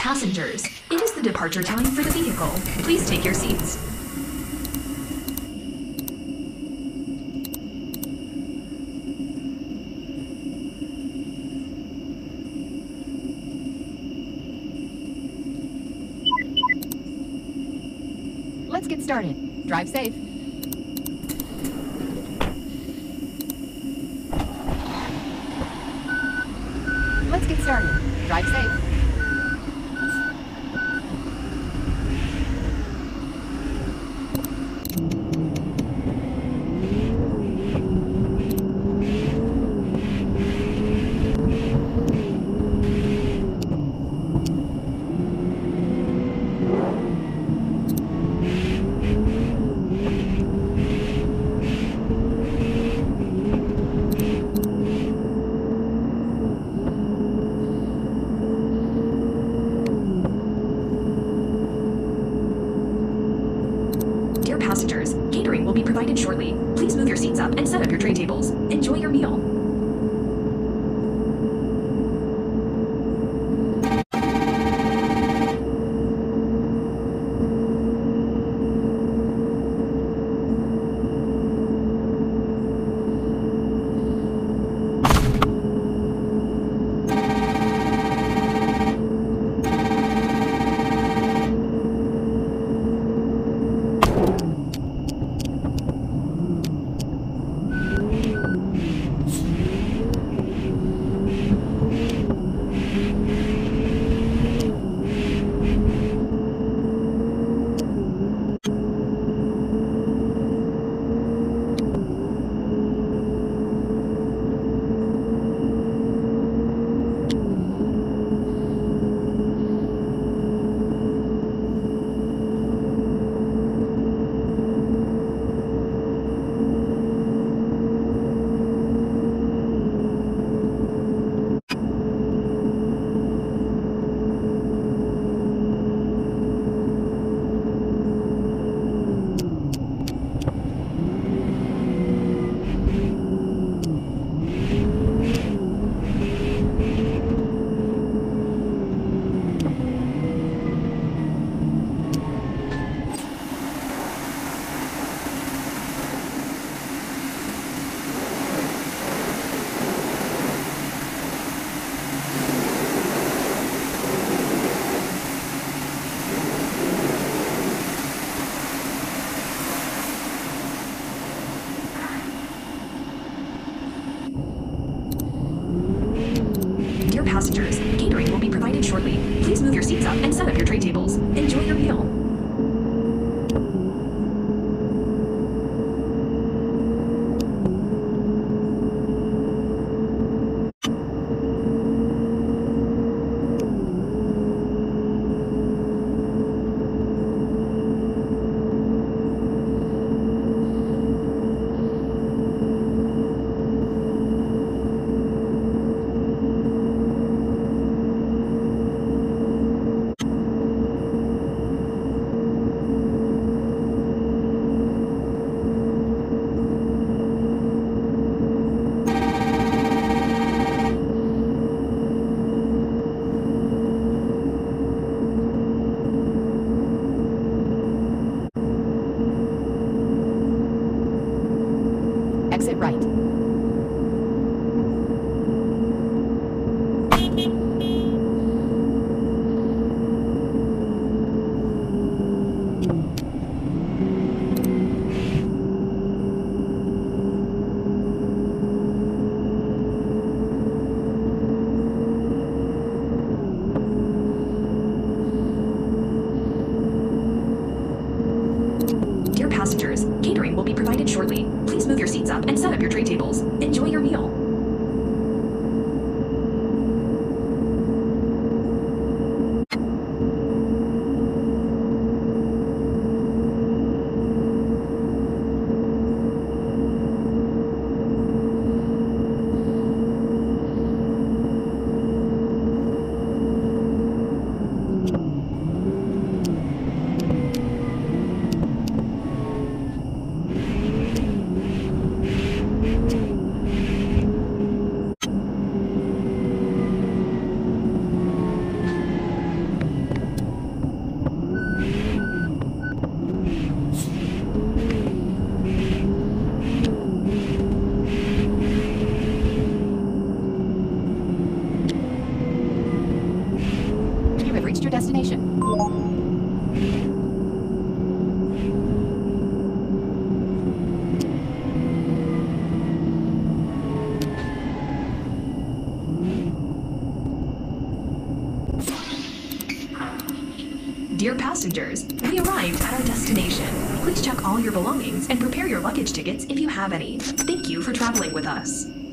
Passengers, it is the departure time for the vehicle. Please take your seats. Let's get started. Drive safe. Let's get started. Drive safe. Passengers, catering will be provided shortly. Please move your seats up and set up your tray tables. Enjoy your meal. Passengers, catering will be provided shortly. Please move your seats up and set up your tray tables. Enjoy your meal. Exit right. Dear passengers, catering will be provided shortly. Please move your seats up and set up your tray tables. Enjoy your meal. passengers, we arrived at our destination. Please check all your belongings and prepare your luggage tickets if you have any. Thank you for traveling with us.